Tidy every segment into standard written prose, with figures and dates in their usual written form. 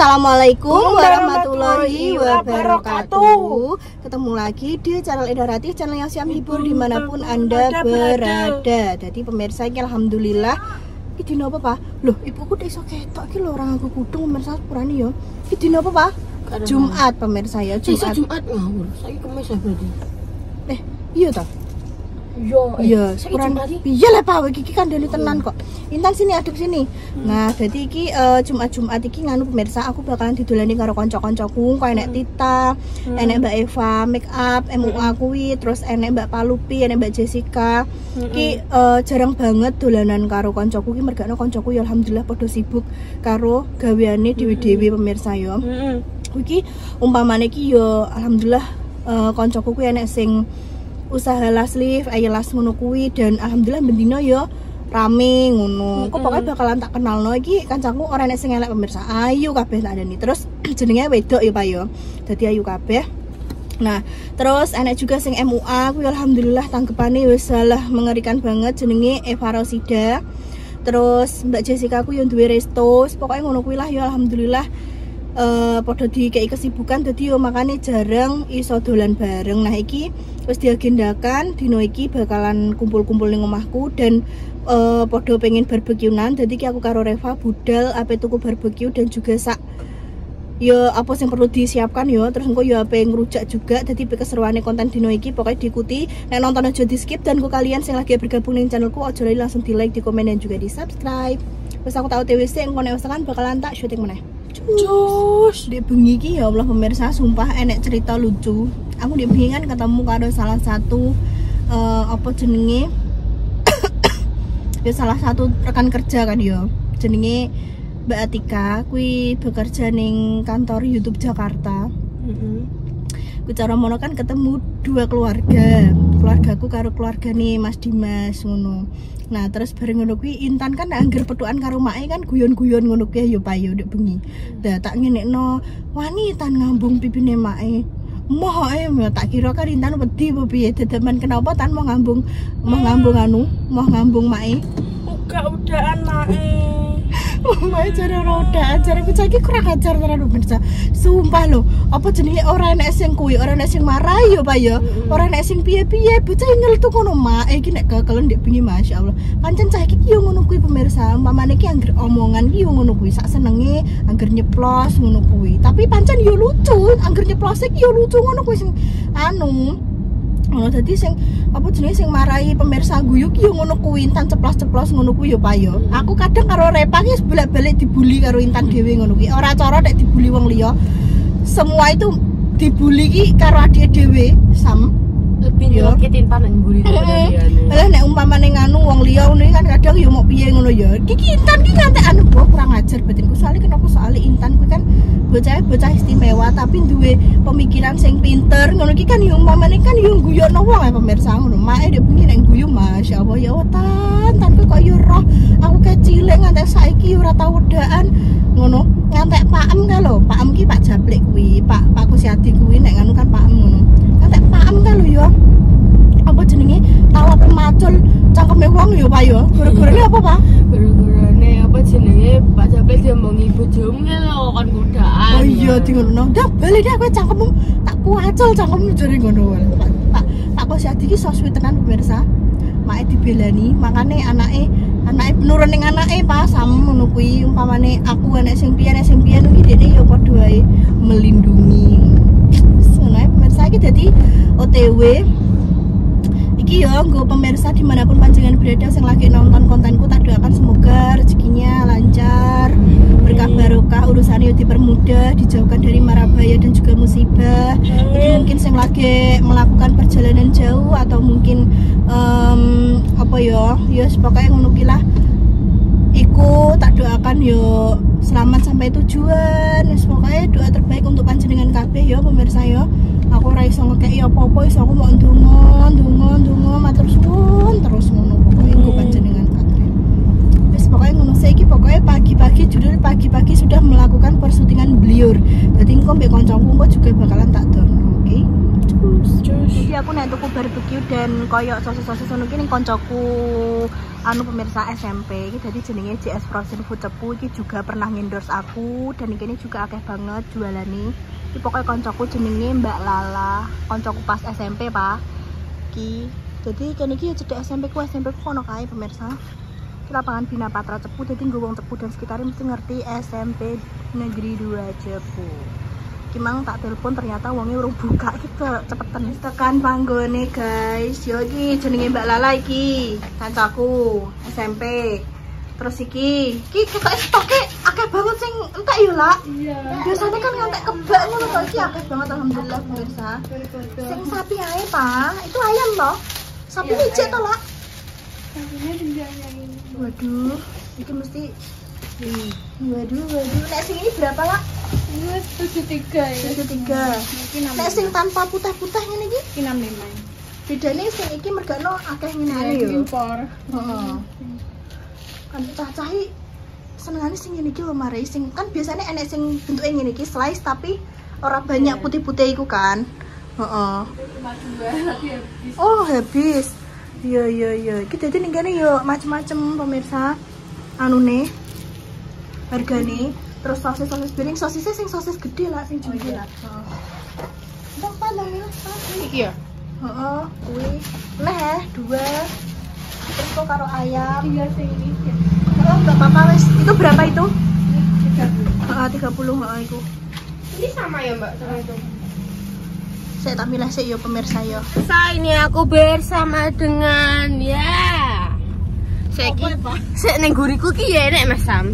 Assalamualaikum warahmatullahi wabarakatuh. Ketemu lagi di channel Edarati, channel yang siap hibur dimanapun Anda berada. Jadi pemirsa ini alhamdulillah ini dino apa Pak? Loh ibuku udah iso ketok ini loh orang aku kudung pemirsa sepurani ya. Ini dino apa Pak? Jumat pemirsa ya, Jumat. Jumat ngawur, saya kemis berarti. Iya toh? Iya, sepurani. Iya lah Pak, iki kan dari tenan kok. Intan sini aduk sini. Nah, jadi iki Jumat iki nganu pemirsa, aku bakalan didolani karo kanca-kancaku, kaya enek Tita, enek Mbak Eva make up, MUA kuwi, terus enek Mbak Palupi, enek Mbak Jessica. Iki jarang banget dolanan karo kancaku iki, mergane kancaku ya alhamdulillah padha sibuk karo gaweane dhewe-dhewe pemirsa ya. Iki umpamane iki ya alhamdulillah kancaku kuwi enek sing usaha las lift, las ngono kuwi dan alhamdulillah bendino ya rame ngono. Kok pokoknya bakalan tak kenalno iki kancaku ora enek sing elek pemirsa. Ayu kabeh tak adani. Terus jenenge wedok ya Pak ya. Dadi ayu kabeh. Nah, terus enek juga sing MUA kuwi alhamdulillah tanggepane wis salah mengerikan banget jenenge Eva Rosida. Terus Mbak Jessica ku yang duwe resto. Pokoknya ngono kuwi lah ya alhamdulillah. Podo dikei kesibukan jadi yo makanya jarang iso dolan bareng. Nah iki wis diagendakan dino iki bakalan kumpul-kumpul ning omahku dan podo pengen barbekyunan. Jadi aku karo Reva budal ape tuku barbeque dan juga sak yo apa yang perlu disiapkan yo. Terus engko yo ape ngerujak juga. Jadi keseruane konten dino iki pokoknya diikuti. Nek nonton aja di skip dan ku kalian yang lagi bergabung ning channelku aja langsung di like, di komen dan juga di subscribe. Wis aku tahu TWC engko nek kan bakalan tak syuting meneh. Cus, di bengi iki ya Allah pemirsa, sumpah enek cerita lucu. Aku di bengi kan ketemu karo salah satu apa jenenge ya salah satu rekan kerja kan ya. Jenenge Mbak Atika, kuwi bekerja ning kantor YouTube Jakarta. Bicara mono kan ketemu dua keluarga. Keluargaku karo keluargane Mas Dimas ngono. Nah, terus bareng ngono kuwi Intan kan angger petukan karo make kan guyon-guyon ngono kuwi ya Pak ya ndek bengi. Lah tak ngenekno, wani Tan ngambung pipine make. Moh ae tak kira kan Intan wedi apa piye dedeman kenapa Tan mau ngambung make. Udah-udahan make. Mae cara roda, cara ku saiki kurang ajar tenan pemirsa. Sumpah lho, apa jenenge ora enek sing kuwi, ora enek sing marah ya Pak ya. Ora enek sing piye-piye, bocah ngeltu ngono mak iki nek kakelen ndek bengi masyaallah. Pancen cah iki yo ngono kuwi pemirsa. Umpamane iki angger omongan iki yo ngono kuwi, sak senenge angger nyeplos ngono kuwi. Tapi pancen yo lucu, angger nyeplos iki yo lucu ngono kuwi sing anu. Ngono dadi sing apa jenenge sing marahi pemirsa guyu ki yo ngono kuwi Intan ceplos-ceplos ngono kuwi yo Pak yo. Aku kadang karo Repa ki bolak-balik dibully karo Intan dhewe ngono kuwi. Ora cara nek dibully wong liya. Semua itu dibully ki karo adike dhewe sam. Lebih nyelokit Intan nang mburi dhewe. Lah nek umpamane nganu wong liya ngono kan kadang yo mau piye ngono ya. Iki Intan ki ngantekane kurang ajar batinku. Soale kenapa soalnya Intan kuwi kan bocah istimewa tapi duwe pemikiran sing pinter ngono iki kan yo umpamane kan yo guyokno wong ya pemirsa ngono. Mae dhek bengi nek guyu masyaallah ya Tan kok yo roh aku kecil ngantek saiki ora tau wedaan ngono. Ngantek Pakem ka lho, Pakem ki Pak Jablek kuwi, Pak Kusyadi kuwi nek nganu kan Pakem ngono. Ngantek Pakem ka lho yo. Apa jenenge? Tawa pemacul cangkeme wong yo Pak yo. Gara-garane apa Pak? Gara-garane apa jenenge Pak Jablek diomongi bojomu lho kon godaan. Oh iya dingono. Dah bali dah kowe cangkemmu tak kuacul cangkemmu jare ngono wae. Pak Kusyadi ki soswi tenan pemirsa. Mae dibelani, makane anake penurun ning anake Pak sam ngono kuwi umpamane aku enek sing piye iki dene yo padha wae melindungi. Ngono ae pemirsa iki dadi OTW iki yo nggo pemirsa dimanapun panjenengan berada sing lagi nonton kontenku tak doakan semoga rezekinya lancar, berkah barokah, urusannya dipermudah, dijauhkan dari mara bahaya dan juga musibah. Jadi mungkin sing lagi melakukan perjalanan jauh atau mungkin apa yo pokoknya ngono ki lah iku tak doakan yo selamat sampai tujuan. Pokoknya doa terbaik untuk panjenengan kabeh yo pemirsa yo. Aku ora iso ngekeki apa-apa, iso aku mau ndonga matur suwun terus ngono pokoknya engko panjenengan kabeh. Wis pokoknya ngono saiki pokoknya pagi-pagi judul pagi-pagi sudah melakukan persyutingan Bliur. Dadi engko mbek kancaku engko juga bakalan tak dono, oke? Cus. Jadi aku nek tuku barbeque dan koyok sosis-sosis ngono iki ning koncoku anu pemirsa SMP. Iki dadi jenenge JS Frozen Food Cepu, iki juga pernah endorse aku dan iki juga akeh banget jualane. Iki pokoknya koncoku jenenge Mbak Lala, koncoku pas SMP, Pak. Iki. Jadi kene iki cedek SMP ku ono kae pemirsa. Iki lapangan Bina Patra Cepu, dadi nggo wong Cepu dan sekitarnya mesti ngerti SMP Negeri 2 Cepu. Kimang tak telepon ternyata wongnya urung buka, kita cepetan tekan panggone guys. Yo iki jenenge Mbak Lala iki, kancaku SMP. Terus iki kok stoke akeh banget sing entek yo, Lak. Iya. Biasanya kan ngantek kebak ngono kok, iki akeh banget alhamdulillah pemirsa. Sing sapi ae, Pak. Itu ayam loh. Sapi licik to, Lak. Sapinya jenjangnya ini. Waduh, iki mesti waduh. Nek sing ini berapa, Lak? Ini 73 ya. 73. Nek sing tanpa putih-putih ngene iki 65. Bedane sing iki mergano akeh ngene yo. Impor. Heeh. Kan cah-cahi senengane sing ngene iki lho mare sing kan biasanya enek sing bentuke ngene iki slice tapi ora banyak putih-putih iku kan. Heeh. Oh, habis. Iya. Iki dadi ning kene yo macem-macem pemirsa. Anune hargane. Terus sosis piring, sosisnya sing sosis gede lah, sing gede lah. Bang padang ya, iki ya. Heeh, kuwi. Neh, 2. Terus kok karo ayam. Iya sing ini. Oh, enggak apa-apa wes. Itu berapa itu? 30. Heeh, 30 heeh iku. Ini sama ya, Mbak, sama itu. Saya tak milih sih yo pemirsa yo. Ini aku bersama dengan Sek ning guriku ki ya enek Mas Sam.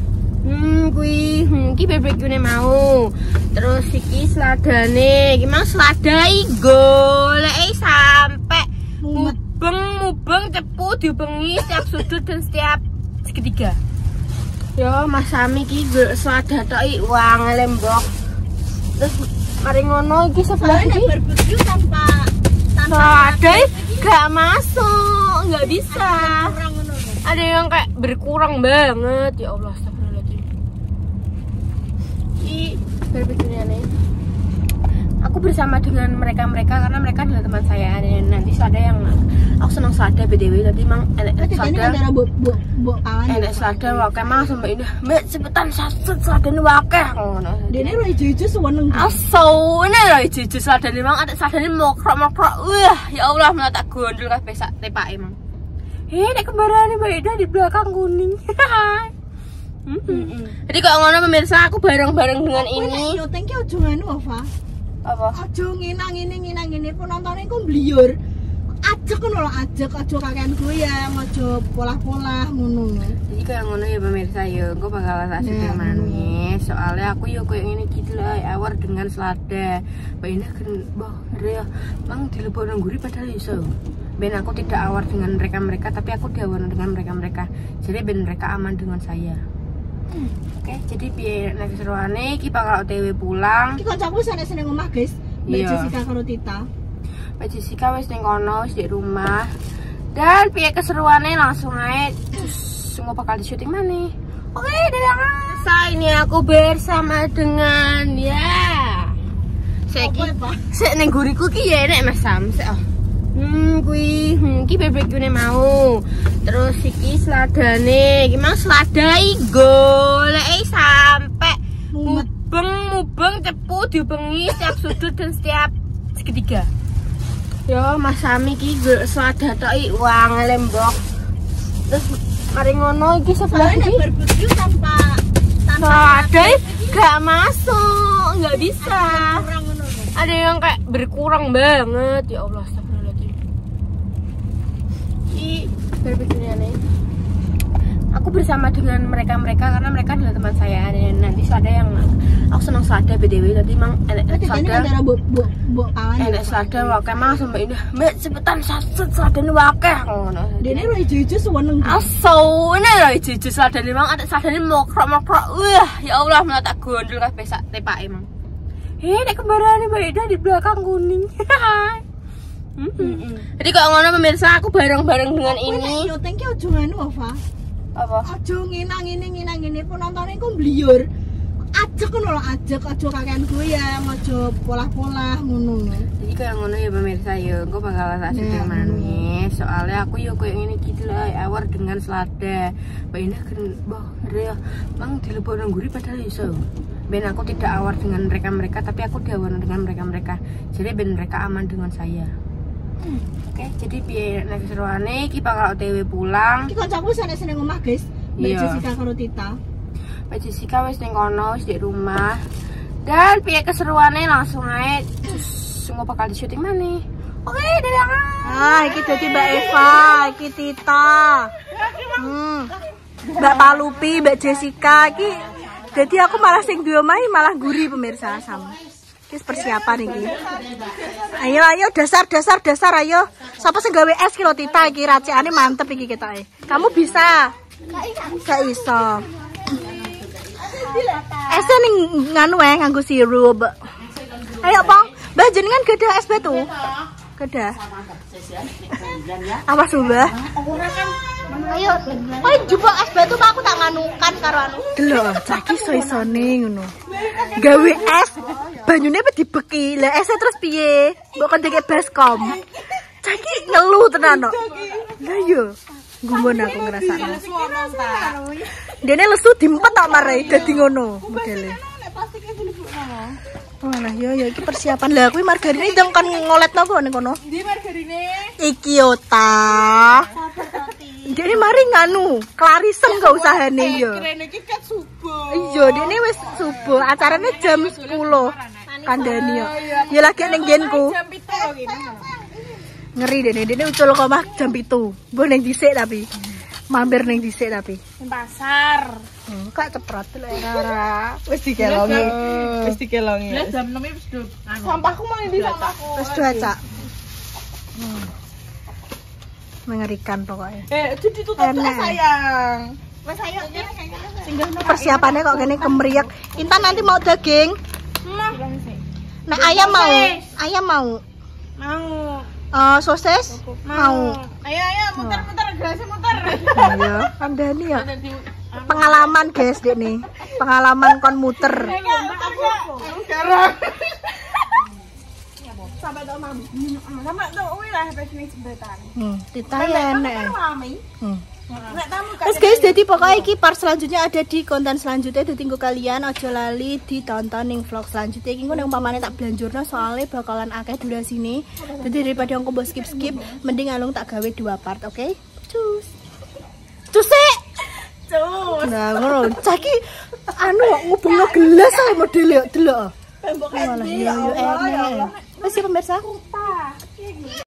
Iki barbeque mau. Terus iki seladane, iki mang seladai goleki sampai mubeng cepu diubengi setiap sudut dan setiap segitiga. Yo Mas Sami iki selada tok wang lembok. Terus mari ngono iki sebelah iki barbeque tanpa selada gak masuk, nggak bisa. Ada yang kayak berkurang banget ya Allah. Barbeque-nya aku bersama dengan mereka karena mereka adalah teman saya. Dan nanti ada yang aku senang selada BTW tadi mang enek selada enek selada wakeh mang sampai ini mbak cepetan saset seladane wakeh ngono dene ro ijo-ijo seneng aso ne ro ijo-ijo seladane mang ada seladane mokrok-mokrok wah ya Allah malah tak gondol kabeh sak tepake mang nek kembarane mbak di belakang kuning. Jadi kalau ngono pemirsa aku bareng-bareng dengan ini. Yo thank you ojo nganu apa? Ojo ngene penontonnya ku mbliyur. Ajek ngono lho, ajek aja kakean goyang, aja polah-polah ngono. Jadi kayak ngono ya pemirsa yo, engko bakal tak sedih manis. Soalnya aku yo koyo ngene gitu lah, awar dengan selada. Mbak Indah kan boh ya, mang dilebok nang guri padahal iso. Ben aku tidak awar dengan mereka tapi aku diawar dengan mereka. Jadi ben mereka aman dengan saya. Oke, jadi biar nanti seruane iki bakal OTW pulang. Iki kancaku seneng omah, guys. Mbak Jessica karo Tita. Mbak Jessica wis ning kono, wis di rumah. Dan piye keseruane langsung ae semua bakal di syuting maneh. Oke, dadah. Ini aku bersama dengan Sek ning guriku ki ya enek Mas Sam. Iki barbeque mau. Terus iki seladane, iki mang seladai goleki sampai mubeng cepu diubengi setiap sudut dan setiap segitiga. Yo Mas Sami iki selada tok wang lembok. Terus mari ngono iki sebelah iki barbeque tanpa selada gak masuk, nggak bisa. Ada yang kayak berkurang banget ya Allah. Barbeque-nya aku bersama dengan mereka karena mereka adalah teman saya. Dan nanti ada yang aku senang selada BTW tadi mang enek selada enek selada wakeh mang sampai ini mbak cepetan saset seladane wakeh ngono dene ro ijo-ijo seneng aso ne ro ijo-ijo seladane mang ada seladane mokrok-mokrok wah ya Allah malah tak gondol kabeh sak tepake mang nek kembarane mbak di belakang kuning. Jadi kalau ngono pemirsa aku bareng-bareng dengan ini. Yo thank you ojo nganu apa? Ojo ngene penontonnya ku mbliyur. ajak ngono lho, ajak aja kakean goyang, aja polah-polah ngono. Jadi kayak ngono ya pemirsa ya, gue bakal tak sedih manis. Soalnya aku yo kayak gini gitu lah, awar dengan selada. Mbak Indah kan, bah, ya, mang dilebok nang guri padahal iso. Ben aku tidak awar dengan mereka, tapi aku diawar dengan mereka. Jadi ben mereka aman dengan saya. Oke, jadi biar nanti seruane kita bakal OTW pulang. Iki kancaku seneng omah, guys. Mbak Jessica karo Tita. Mbak Jessica wis ning kono, wis di rumah. Dan piye keseruane langsung ae semua bakal di syuting mana? Oke, dadah. Ah, iki dadi Mbak Eva, iki Tita. Mbak Palupi, Mbak Jessica iki. Jadi aku malah sing duwe omah malah guri pemirsa sama. Iki persiapan iki. Ayo dasar ayo. Sapa sing gawe es ki lho Tita iki racikane mantep iki ketoke. Kamu bisa. Gak iso. Esnya ning nganu wae nganggo sirup. Ayo, Pong. Mbah jenengan gadah es batu? Gadah. Apa Mbah? Ayo. Kowe jupuk es batu Pak, aku tak nganukan karo anu. Delok, caki iso-isone ngono. Gawe es, banyune apa dibeki. Lah esnya terus piye? Mbok kendeke baskom. Caki ngeluh tenan kok. Lah yo. Gumun aku ngrasakno. Dene lesu dimpet tok mare dadi ngono modele. Oh nah yo iki persiapan. Lah kuwi margarine ndang kan ngoletno kok ning kono. Ndi margarine? Iki yo ta. Dene mari nganu, klarisen kok usahane yo. Kene iki ket subuh. Iya, dene wis subuh. Acarane jam 10. Kandhani yo. Ya lagi ning nggenku. Jam 7 lho kene. Ngeri dene ucul kok mah jam 7. Mbok ning dhisik tapi. Mampir ning dhisik tapi. Ning pasar. Kak ceprot lho ora. Wis dikelongi. Lah jam 6 wis do. Sampahku mang ndi sampahku? Wis do acak. Mengerikan pokoknya. Ditutup sayang. Wes ayo. Persiapannya kok kene kemeriak. Intan nanti mau daging. Nah, ayam mau. Ayam mau. Mau. Sosis? Mau. Ayo muter-muter gelasnya muter. Iya, kandhani ya. Pengalaman guys dek nih. Pengalaman kon muter. Sekarang. Sampai tok mam. Sampai tok kuwi lah wis ning jembatan. Tita ya enek. Terus guys, jadi pokoknya iki part selanjutnya ada di konten selanjutnya. Jadi tunggu kalian aja lali ditonton ning vlog selanjutnya. Iki ngono umpamane tak blanjurno soalnya bakalan akeh durasine. Jadi daripada aku mbok skip, mending alung tak gawe 2 part, oke? Cus. Cusik. Cus. Nah, ngono. Caki anu ngubungno gelas ae modele delok. Tembok es. Wis ya pemirsa.